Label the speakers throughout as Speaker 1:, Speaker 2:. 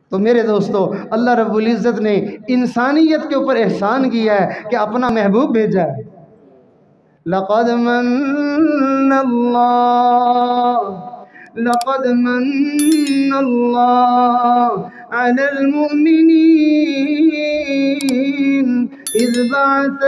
Speaker 1: تو میرے دوستو، اللہ رب العزت نے انسانیت کے اوپر احسان کیا ہے کہ اپنا محبوب بھیجا ہے۔ لقد من اللہ علی المؤمنین اذ بعث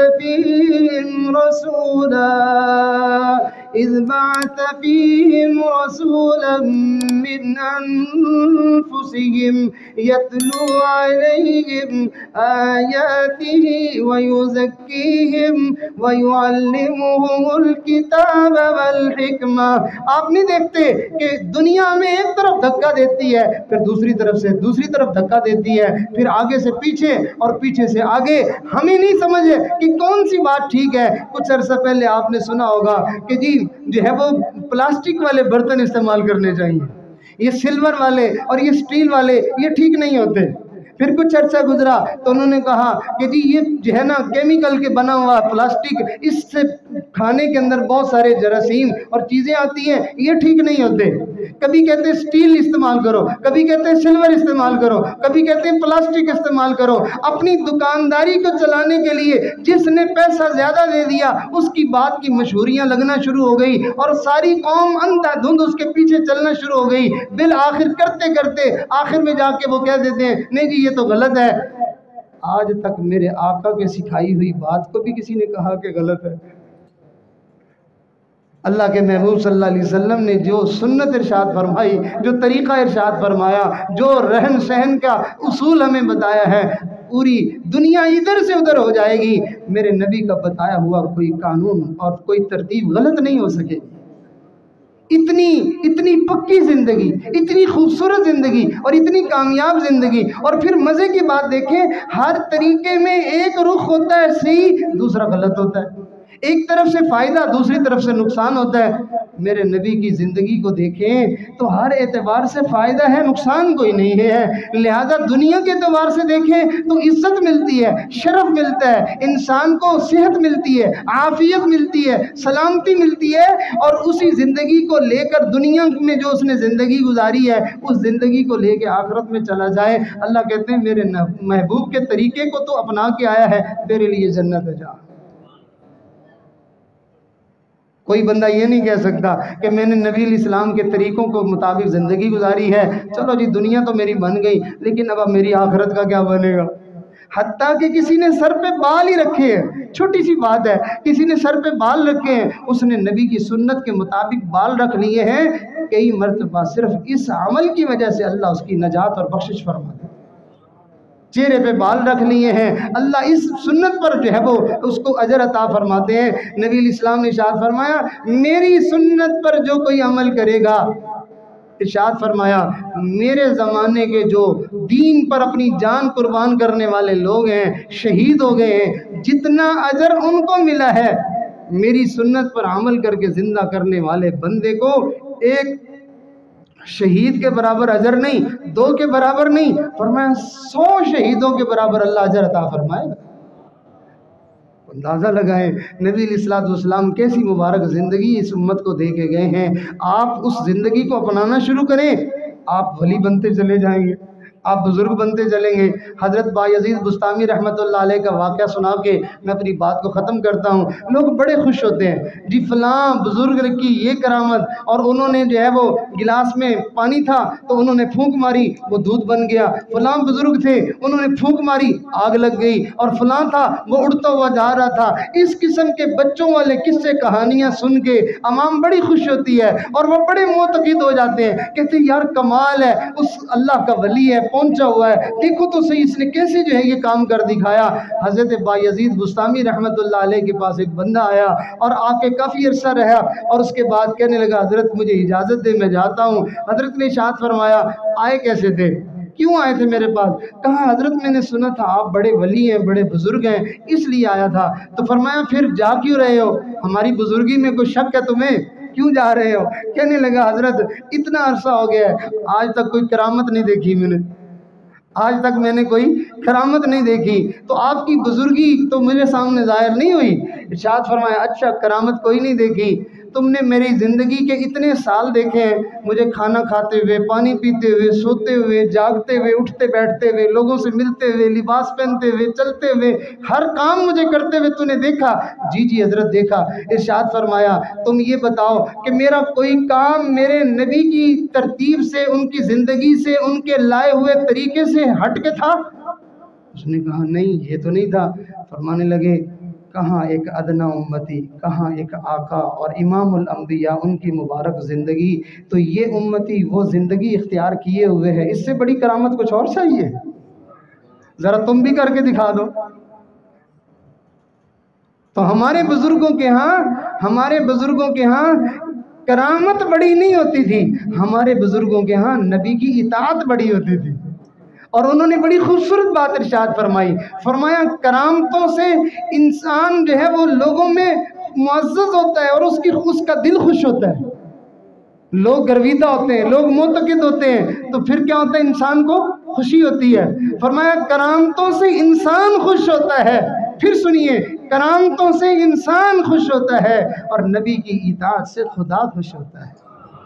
Speaker 1: فیہم رسولا من انفسہم یتلو علیہم آیاتہ ویزکیہم ویعلمہم الکتاب والحکمہ۔ آپ نہیں دیکھتے کہ دنیا میں ایک طرف دھکا دیتی ہے، پھر دوسری طرف سے دوسری طرف دھکا دیتی ہے، پھر آگے سے پیچھے اور پیچھے سے آگے، ہمیں نہیں سمجھے کہ کون سی بات ٹھیک ہے۔ کچھ عرصہ پہلے آپ نے سنا ہوگا کہ جی جو ہے وہ پلاسٹک والے برتن استعمال کرنے چاہیے، یہ سلور والے اور یہ سٹیل والے یہ ٹھیک نہیں ہوتے۔ پھر کچھ عرصہ گزرا تو انہوں نے کہا کہ جی یہ جو ہے نا کیمیکل کے بنا ہوا پلاسٹک، اس سے کھانے کے اندر بہت سارے جراثیم اور چیزیں آتی ہیں، یہ ٹھیک نہیں ہوتے۔ کبھی کہتے ہیں سٹیل استعمال کرو، کبھی کہتے ہیں سلور استعمال کرو، کبھی کہتے ہیں پلاسٹک استعمال کرو۔ اپنی دکانداری کو چلانے کے لیے جس نے پیسہ زیادہ دے دیا اس کی بات کی مشہوریاں لگنا شروع ہو گئی اور ساری قوم اندھا دھند اس کے پیچھے چلنا شروع ہو گئی۔ بالآخر کرتے کرتے آخر میں جا کے وہ کہہ دیتے ہیں نہیں جی یہ تو غلط ہے۔ آج تک میرے آقا کے سکھائی ہوئی بات کو بھی کسی نے کہا کہ غلط ہے؟ اللہ کے محبوب صلی اللہ علیہ وسلم نے جو سنت ارشاد فرمائی، جو طریقہ ارشاد فرمایا، جو رہن سہن کا اصول ہمیں بتایا ہے، پوری دنیا ادھر سے ادھر ہو جائے گی، میرے نبی کا بتایا ہوا کوئی قانون اور کوئی ترتیب غلط نہیں ہو سکے گی۔ اتنی پکی زندگی، اتنی خوبصورت زندگی اور اتنی کامیاب زندگی، اور پھر مزے کی بات دیکھیں، ہر طریقے میں ایک رخ ہوتا ہے صحیح، دوسرا غلط ہوتا ہے، ایک طرف سے فائدہ دوسری طرف سے نقصان ہوتا ہے۔ میرے نبی کی زندگی کو دیکھیں تو ہر اعتبار سے فائدہ ہے، نقصان کوئی نہیں ہے۔ لہذا دنیا کے اعتبار سے دیکھیں تو عزت ملتی ہے، شرف ملتا ہے، انسان کو صحت ملتی ہے، عافیت ملتی ہے، سلامتی ملتی ہے، اور اسی زندگی کو لے کر دنیا میں جو اس نے زندگی گزاری ہے اس زندگی کو لے کے آخرت میں چلا جائے۔ اللہ کہتے ہیں میرے محبوب کے طریقے کو تو اپنا کے آیا ہے، تیرے لیے جنت ہے جا۔ کوئی بندہ یہ نہیں کہہ سکتا کہ میں نے نبی علیہ السلام کے طریقوں کو مطابق زندگی گزاری ہے، چلو جی دنیا تو میری بن گئی لیکن اب میری آخرت کا کیا بنے گا۔ حتیٰ کہ کسی نے سر پہ بال ہی رکھے ہیں، چھوٹی سی بات ہے، کسی نے سر پہ بال رکھے ہیں، اس نے نبی کی سنت کے مطابق بال رکھ لیے ہیں، کئی مرتبہ صرف اس عمل کی وجہ سے اللہ اس کی نجات اور بخشش فرماتا ہے۔ چہرے پہ بال رکھ لیے ہیں، اللہ اس سنت پر جو ہے وہ اس کو اجر عطا فرماتے ہیں۔ نبی علیہ السلام نے ارشاد فرمایا میری سنت پر جو کوئی عمل کرے گا، ارشاد فرمایا میرے زمانے کے جو دین پر اپنی جان قربان کرنے والے لوگ ہیں، شہید ہو گئے ہیں، جتنا اجر ان کو ملا ہے میری سنت پر عمل کر کے زندہ کرنے والے بندے کو ایک شہید کے برابر اجر نہیں، 2 کے برابر نہیں، فرمایا 100 شہیدوں کے برابر اللہ اجر عطا فرمائے گا۔ اندازہ لگائیں نبی علیہ السلام کیسی مبارک زندگی اس امت کو دے کے گئے ہیں۔ آپ اس زندگی کو اپنانا شروع کریں، آپ ولی بنتے چلے جائیں گے، آپ بزرگ بنتے چلیں گے۔ حضرت بایزید بستامی رحمۃ اللہ علیہ کا واقعہ سنا کے میں اپنی بات کو ختم کرتا ہوں۔ لوگ بڑے خوش ہوتے ہیں جی فلاں بزرگ کی یہ کرامت، اور انہوں نے جو ہے وہ گلاس میں پانی تھا تو انہوں نے پھونک ماری وہ دودھ بن گیا، فلاں بزرگ تھے انہوں نے پھونک ماری آگ لگ گئی، اور فلاں تھا وہ اڑتا ہوا جا رہا تھا۔ اس قسم کے بچوں والے قصے کہانیاں سن کے عوام بڑی خوش ہوتی ہے اور وہ بڑے معتقد ہو جاتے ہیں، کہتے ہیں یار کمال ہے، اس اللہ کا ولی ہے پہنچا ہوا ہے، دیکھو تو صحیح اس نے کیسے جو ہے یہ کام کر دکھایا۔ حضرت بایزید بستامی رحمۃ اللہ علیہ کے پاس ایک بندہ آیا اور آ کے کافی عرصہ رہا، اور اس کے بعد کہنے لگا حضرت مجھے اجازت دے میں جاتا ہوں۔ حضرت نے ارشاد فرمایا آئے کیسے تھے، کیوں آئے تھے میرے پاس؟ کہا حضرت میں نے سنا تھا آپ بڑے ولی ہیں، بڑے بزرگ ہیں، اس لیے آیا تھا۔ تو فرمایا پھر جا کیوں رہے ہو، ہماری بزرگی میں کوئی شک ہے تمہیں، کیوں جا رہے ہو؟ کہنے لگا حضرت اتنا عرصہ ہو گیا ہے آج تک کوئی کرامت نہیں دیکھی میں نے، آج تک میں نے کوئی کرامت نہیں دیکھی، تو آپ کی بزرگی تو میرے سامنے ظاہر نہیں ہوئی۔ ارشاد فرمایا اچھا کرامت کوئی نہیں دیکھی، تم نے میری زندگی کے اتنے سال دیکھے ہیں، مجھے کھانا کھاتے ہوئے، پانی پیتے ہوئے، سوتے ہوئے، جاگتے ہوئے، اٹھتے بیٹھتے ہوئے، لوگوں سے ملتے ہوئے، لباس پہنتے ہوئے، چلتے ہوئے، ہر کام مجھے کرتے ہوئے تو نے دیکھا۔ جی جی حضرت دیکھا۔ ارشاد فرمایا تم یہ بتاؤ کہ میرا کوئی کام میرے نبی کی ترتیب سے، ان کی زندگی سے، ان کے لائے ہوئے طریقے سے ہٹ کے تھا؟ اس نے کہا نہیں، یہ تو نہیں تھا۔ فرمانے لگے کہاں ایک ادنا امتی، کہاں ایک آقا اور امام الانبیاء، ان کی مبارک زندگی، تو یہ امتی وہ زندگی اختیار کیے ہوئے ہے، اس سے بڑی کرامت کچھ اور چاہیے؟ ذرا تم بھی کر کے دکھا دو۔ تو ہمارے بزرگوں کے ہاں کرامت بڑی نہیں ہوتی تھی، ہمارے بزرگوں کے ہاں نبی کی اطاعت بڑی ہوتی تھی۔ اور انہوں نے بڑی خوبصورت بات ارشاد فرمائی، فرمایا کرامتوں سے انسان جو ہے وہ لوگوں میں معزز ہوتا ہے اور اس کا دل خوش ہوتا ہے۔ لوگ گرویدہ ہوتے ہیں، لوگ معتقد ہوتے ہیں، تو پھر کیا ہوتا ہے؟ انسان کو خوشی ہوتی ہے۔ فرمایا کرامتوں سے انسان خوش ہوتا ہے، پھر سنیے، کرامتوں سے انسان خوش ہوتا ہے اور نبی کی اطاعت سے خدا خوش ہوتا ہے۔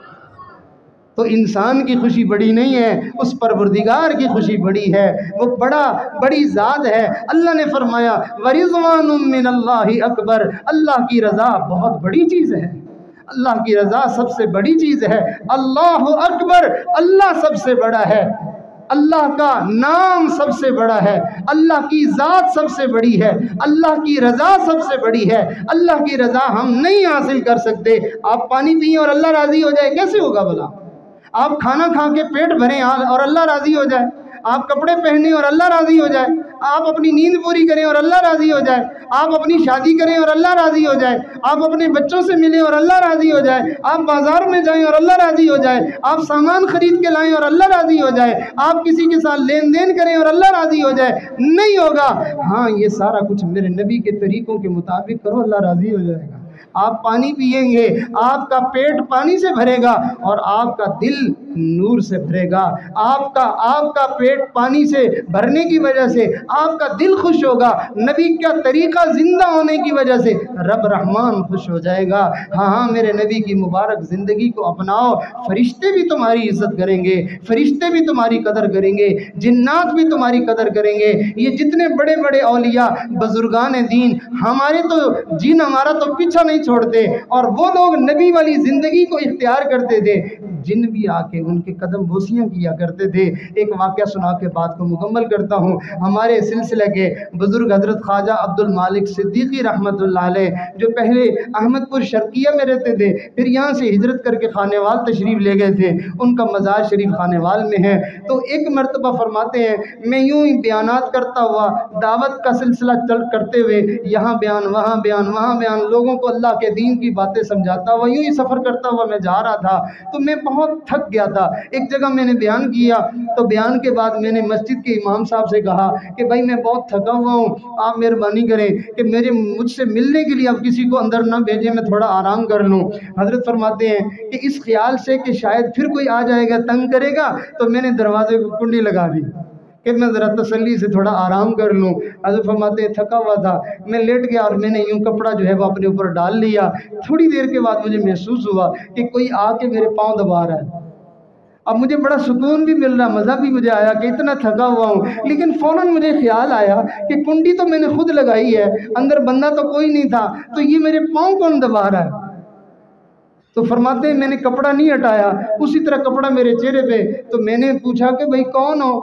Speaker 1: تو انسان کی خوشی بڑی نہیں ہے، اس پروردگار کی خوشی بڑی ہے، وہ بڑی ذات ہے۔ اللہ نے فرمایا وَرِضْوَانٌ مِّنَ اللَّهِ اکبر، اللہ کی رضا بہت بڑی چیز ہے، اللہ کی رضا سب سے بڑی چیز ہے۔ اللہ اکبر، اللہ سب سے بڑا ہے، اللہ کا نام سب سے بڑا ہے، اللہ کی ذات سب سے بڑی ہے، اللہ کی رضا سب سے بڑی ہے۔ اللہ کی رضا ہم نہیں حاصل کر سکتے۔ آپ پانی پئیں اور اللہ راضی ہو جائے، کیسے ہوگا بھلا؟ آپ کھانا کھا کے پیٹ بھریں اور اللہ راضی ہو جائے، آپ کپڑے پہنیں اور اللہ راضی ہو جائے، آپ اپنی نیند پوری کریں اور اللہ راضی ہو جائے، آپ اپنی شادی کریں اور اللہ راضی ہو جائے، آپ اپنے بچوں سے ملیں اور اللہ راضی ہو جائے، آپ بازار میں جائیں اور اللہ راضی ہو جائے، آپ سامان خرید کے لائیں اور اللہ راضی ہو جائے، آپ کسی کے ساتھ لین دین کریں اور اللہ راضی ہو جائے، نہیں ہوگا۔ ہاں یہ سارا کچھ میرے نبی کے طریقوں کے مطابق کرو، اللہ راضی ہو جائے گا۔ آپ پانی پئیں گے، آپ کا پیٹ پانی سے بھرے گا اور آپ کا دل نور سے بھرے گا۔ آپ کا پیٹ پانی سے بھرنے کی وجہ سے آپ کا دل خوش ہوگا، نبی کا طریقہ زندہ ہونے کی وجہ سے رب رحمان خوش ہو جائے گا۔ ہاں میرے نبی کی مبارک زندگی کو اپناؤ، فرشتے بھی تمہاری عزت کریں گے، فرشتے بھی تمہاری قدر کریں گے، جنات بھی تمہاری قدر کریں گے۔ یہ جتنے بڑے بڑے اولیاء بزرگان دین، ہمارے تو جن ہمارا تو پیچھا نہیں چھوڑتے، اور وہ لوگ نبی والی زندگی کو اختیار کرتے تھے، جن بھی آ کے ان کے قدم بوسیاں کیا کرتے تھے۔ ایک واقعہ سنا کے بات کو مکمل کرتا ہوں۔ ہمارے سلسلے کے بزرگ حضرت خواجہ عبد المالک صدیقی رحمۃ اللہ علیہ، جو پہلے احمد پور شرقیہ میں رہتے تھے، پھر یہاں سے ہجرت کر کے خانیوال تشریف لے گئے تھے، ان کا مزار شریف خانیوال میں ہے۔ تو ایک مرتبہ فرماتے ہیں میں یوں ہی بیانات کرتا ہوا، دعوت کا سلسلہ کرتے ہوئے، یہاں بیان وہاں بیان وہاں بیان، لوگوں کو اللہ کے دین کی باتیں سمجھاتا ہوا یوں ہی سفر کرتا ہوا میں جا رہا تھا، تو میں بہت تھک گیا تھا۔ ایک جگہ میں نے بیان کیا، تو بیان کے بعد میں نے مسجد کے امام صاحب سے کہا کہ بھائی میں بہت تھکا ہوا ہوں، آپ مہربانی کریں کہ مجھ سے ملنے کے لیے آپ کسی کو اندر نہ بھیجیں، میں تھوڑا آرام کر لوں۔ حضرت فرماتے ہیں کہ اس خیال سے کہ شاید پھر کوئی آ جائے گا تنگ کرے گا، تو میں نے دروازے کو کنڈی لگا دی کہ میں ذرا تسلی سے تھوڑا آرام کر لوں۔ حضرت فرماتے ہیں تھکا ہوا تھا، میں لیٹ گیا اور میں نے یوں کپڑا جو ہے وہ اپنے اوپر ڈال لیا۔ تھوڑی دیر کے بعد مجھے محسوس ہوا کہ کوئی آ کے میرے پاؤں دبا رہا ہے۔ اب مجھے بڑا سکون بھی مل رہا، مزہ بھی مجھے آیا کہ اتنا تھکا ہوا ہوں، لیکن فوراً مجھے خیال آیا کہ کنڈی تو میں نے خود لگائی ہے، اندر بندہ تو کوئی نہیں تھا، تو یہ میرے پاؤں کون دبا رہا ہے؟ تو فرماتے ہیں میں نے کپڑا نہیں ہٹایا، اسی طرح کپڑا میرے چہرے پہ، تو میں نے پوچھا کہ بھائی کون ہو؟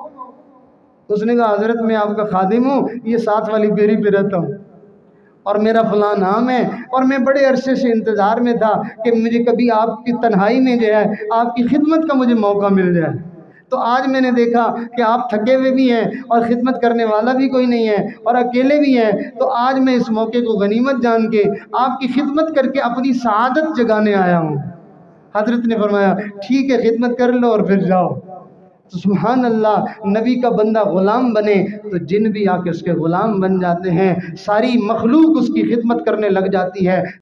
Speaker 1: اس نے کہا حضرت میں آپ کا خادم ہوں، یہ ساتھ والی بیری پہ رہتا ہوں اور میرا فلاں نام ہے، اور میں بڑے عرصے سے انتظار میں تھا کہ مجھے کبھی آپ کی تنہائی میں جو ہے آپ کی خدمت کا مجھے موقع مل جائے، تو آج میں نے دیکھا کہ آپ تھکے ہوئے بھی ہیں اور خدمت کرنے والا بھی کوئی نہیں ہے اور اکیلے بھی ہیں، تو آج میں اس موقع کو غنیمت جان کے آپ کی خدمت کر کے اپنی سعادت جگانے آیا ہوں۔ حضرت نے فرمایا ٹھیک ہے خدمت کر لو اور پھر جاؤ۔ تو سبحان اللہ، نبی کا بندہ غلام بنے تو جن بھی آ کے اس کے غلام بن جاتے ہیں، ساری مخلوق اس کی خدمت کرنے لگ جاتی ہے۔